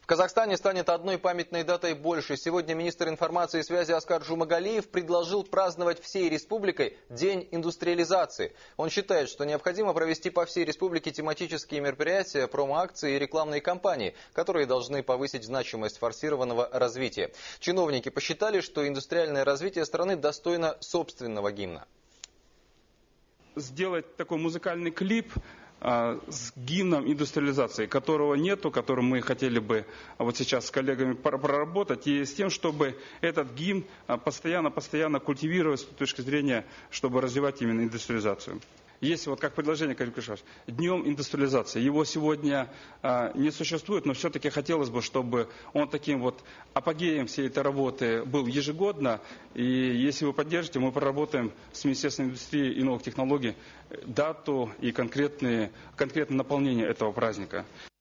В Казахстане станет одной памятной датой больше. Сегодня министр информации и связи Аскар Джумагалиев предложил праздновать всей республикой День индустриализации. Он считает, что необходимо провести по всей республике тематические мероприятия, промо-акции и рекламные кампании, которые должны повысить значимость форсированного развития. Чиновники посчитали, что индустриальное развитие страны достойно собственного гимна. Сделать такой музыкальный клип с гимном индустриализации, которого нету, который мы хотели бы вот сейчас с коллегами проработать, и с тем, чтобы этот гимн постоянно культивировать с точки зрения, чтобы развивать именно индустриализацию. Есть вот как предложение, Карим Кришаш, Днем индустриализации. Его сегодня не существует, но все-таки хотелось бы, чтобы он таким вот апогеем всей этой работы был ежегодно. И если вы поддержите, мы проработаем с Министерством индустрии и новых технологий дату и конкретное наполнение этого праздника.